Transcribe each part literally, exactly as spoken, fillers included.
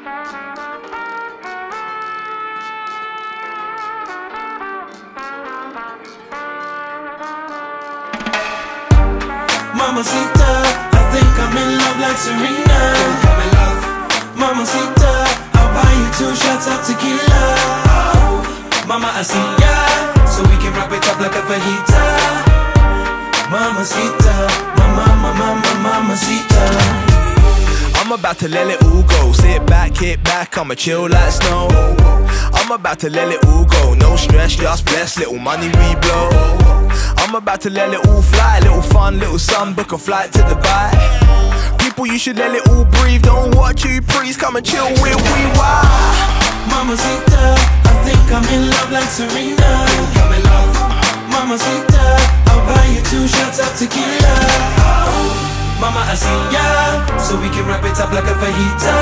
Mamacita, I think I'm in love like Serrano. I'm in love. Mamacita, I'll buy you two shots of tequila. Oh, mama, I see ya, so we can wrap it up like a fajita. Mamacita, mama, mama, mama, mamacita. I'm about to let it all go. Sit back, hit back, I'ma chill like snow. I'm about to let it all go. No stress, just bless, little money we blow. I'm about to let it all fly. Little fun, little sun, book a flight to Dubai. People, you should let it all breathe. Don't watch you please, come and chill with we wild. Mamacita, I think I'm in love like Serena. I'm in love. Mamacita, I'll buy you two shots of tequila. Mama, I see ya, so we can wrap it up like a fajita.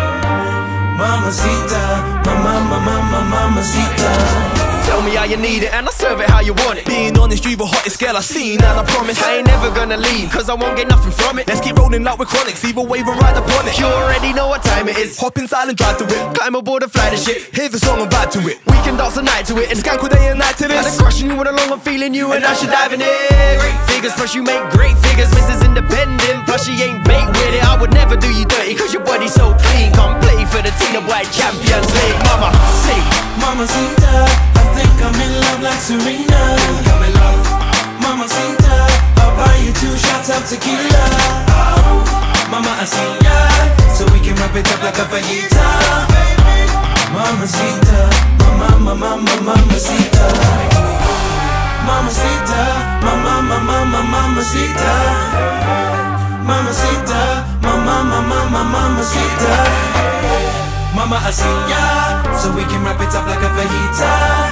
Mamacita, mama, mama, mama, mamacita. Tell me how you need it and I serve it how you want it. Being honest, you the hottest girl I've seen, and I promise I ain't never gonna leave, cause I won't get nothing from it. Let's keep rolling like we're chronics, either wave and ride upon it. You already know what time it is. Hop inside and drive to it, climb aboard and fly the shit. Here's the song and vibe to it. We can dance the night to it and skank all day and night to this. And I'm crushing you all along, I'm feeling you and I should dive in it. Great figures, plus you make great figures. Missus Independent, plus she ain't bait with it. I would never do you dirty, cause your body's so clean. Come play for the Tina White Champions League. Mama, sing. Mamacita, I think I'm in love like Serena. I'm in love. Mamacita, I'll buy you two shots of tequila. Oh, mama, I see ya, so we can wrap it up like a fajita. Mamacita, mama, mama, mama, mamacita. Mamacita, mama, mama, mama, mamacita. Mamacita, mama, mama, mama, mamacita. Mama, I see ya, so we can wrap it up like a fajita.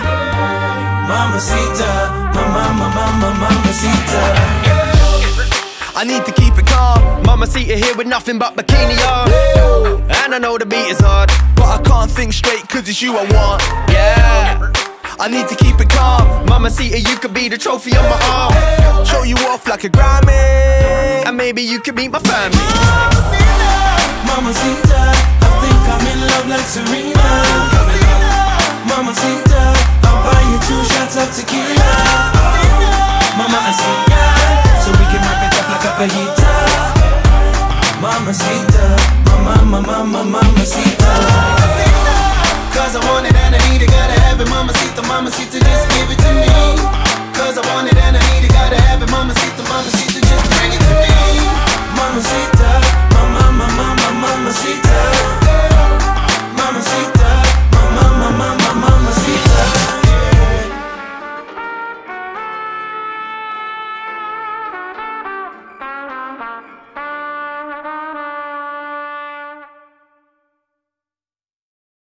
Mamacita, mama, mama, mama, mamacita. I need to keep it calm. Mamacita here with nothing but bikini on. And I know the beat is hard, but I can't think straight cause it's you I want. Yeah, I need to keep it calm. Mamacita, you could be the trophy on my arm. Show you off like a Grammy, and maybe you could meet my family. Mamacita, I think I'm in love like Serena. Mamacita, I'll buy you two shots of tequila. Mama, I see ya, so we can wrap it up like a fajita. Mamacita, mama, mama, mama, mamacita. Cause I want it and I need it, gotta have it. Mamacita, mamacita, just give it to me.